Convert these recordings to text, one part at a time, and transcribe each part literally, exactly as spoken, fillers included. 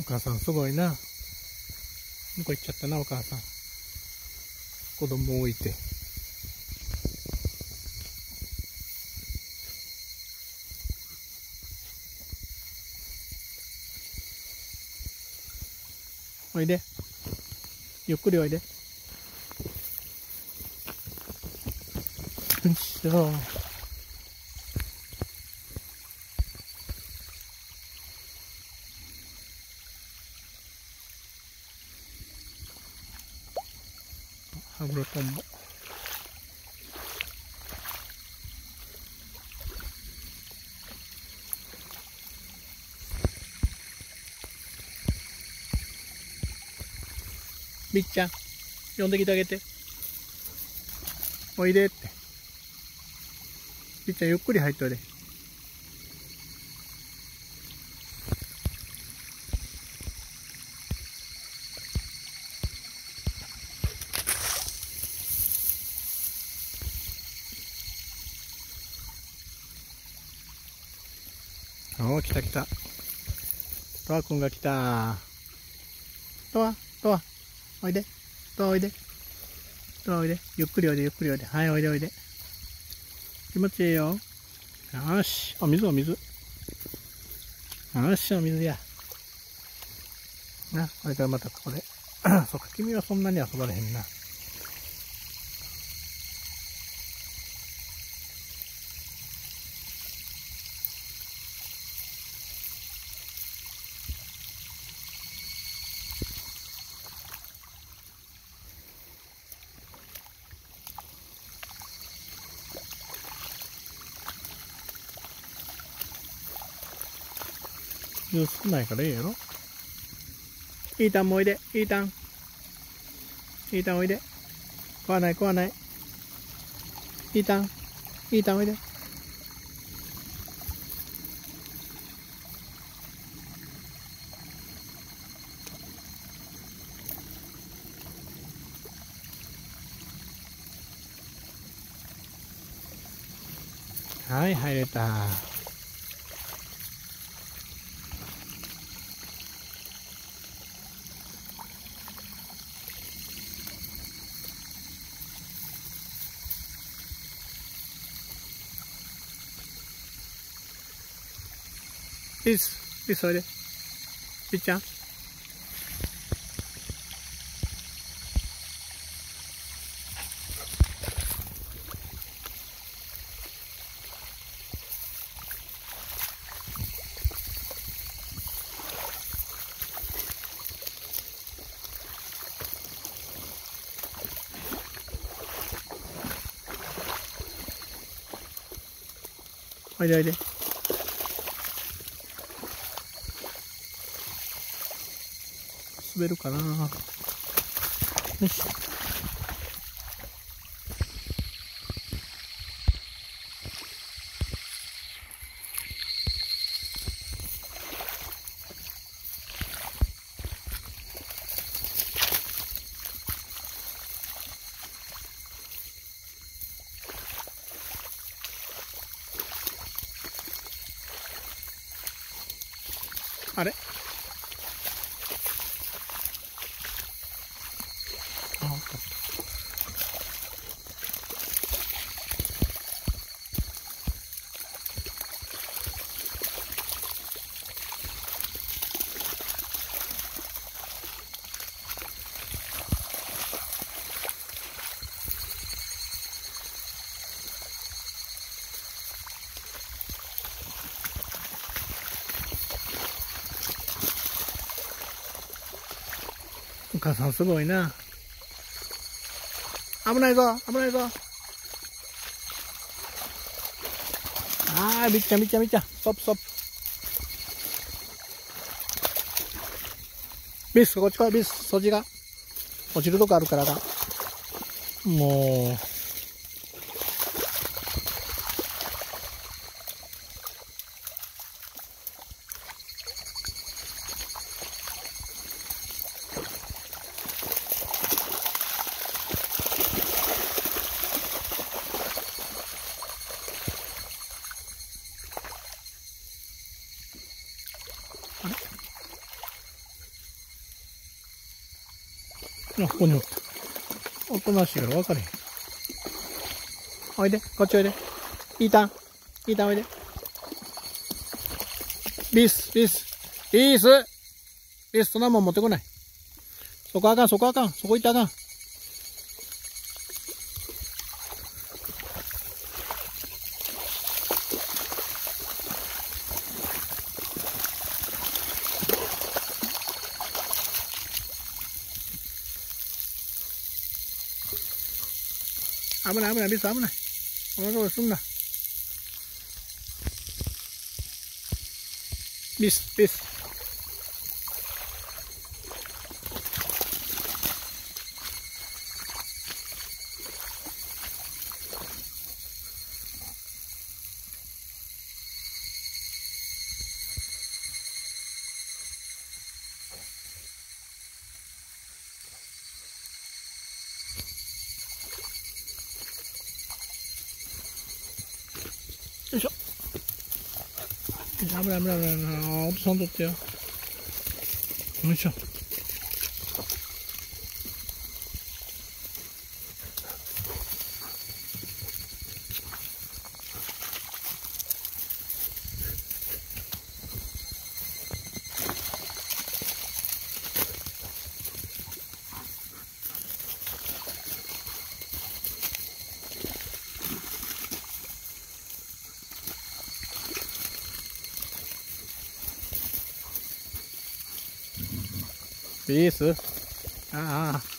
お母さんすごいな。どこ行っちゃったな、お母さん。子供を置いて。おいで。ゆっくりおいで。よいしょ。ハグロトンボ。みっちゃん、呼んできてあげて。おいでって。みっちゃん、ゆっくり入っといで。おー、来た来た。トワくんが来た。トワ、トワ、おいで。トワおいで。トワおいで。ゆっくりおいで、ゆっくりおいで。はい、おいでおいで。気持ちいいよ。よーし。お水お水。よーし、お水や。な、これからまたここで。そっか、君はそんなに遊ばれへんな。水少ないからいいやろ。イータンもおいで。イータン。イータンおいで。食わない食わない。イータン。イータンおいで。はい、入れた。ピース、ピースおいで。ピッちゃん。おいでおいで。滑るかな。よし。あれ、あ、お母さんすごいな。危ないぞ、危ないぞ。ああ、みっちゃんみっちゃんみっちゃん。ストップストップ。ビス、こっち来い、ビス、そっちが。落ちるとこあるからだ。もう。あれ、 あ、ここにおった。おとなしいから分かれへん。おいで、こっちおいで。イータン、イータンおいで。リス、リス、リス、リス、そんなもん持ってこない。そこあかん、そこあかん、そこ行ったらあかん。危ない危ない、リス危ない。お腹をすんな。リス、リス。よいしょ。危ない危ない危ない危ない。お父さん取ってよ。よいしょ。リース、ああ。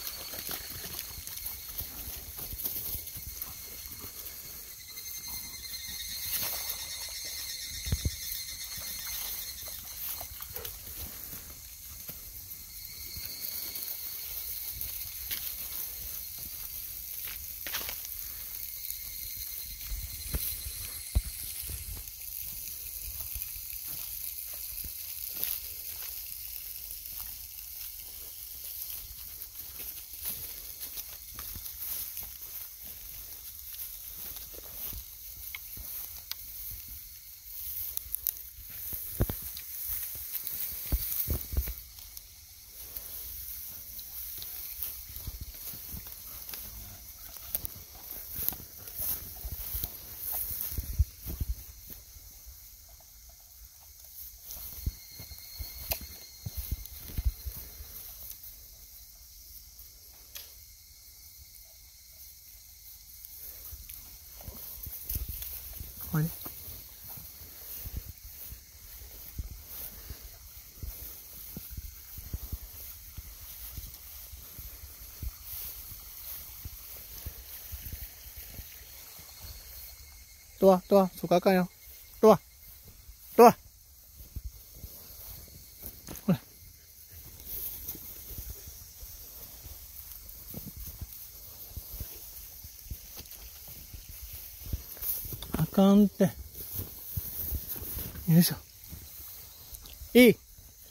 これね。ドア、ドア、そこあかんよ。ドア、ドア。ほら。あかんって。よいしょ。いい。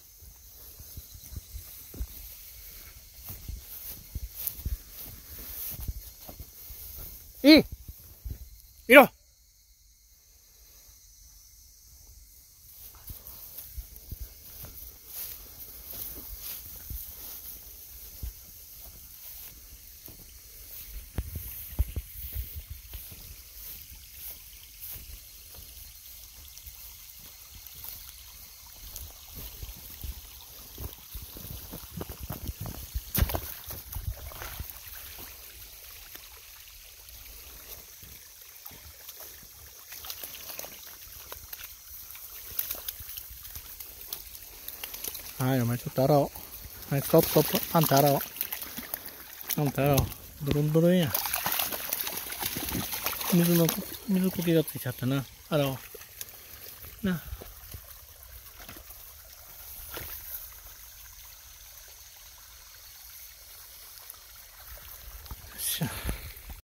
いい。いろ。はい、お前ちょっと洗おう。はい、ストップストップ。あんた洗おう。あんた洗おう。ドロンドロンや。水の、水苔がついちゃったな。洗おう。な。よっしゃ。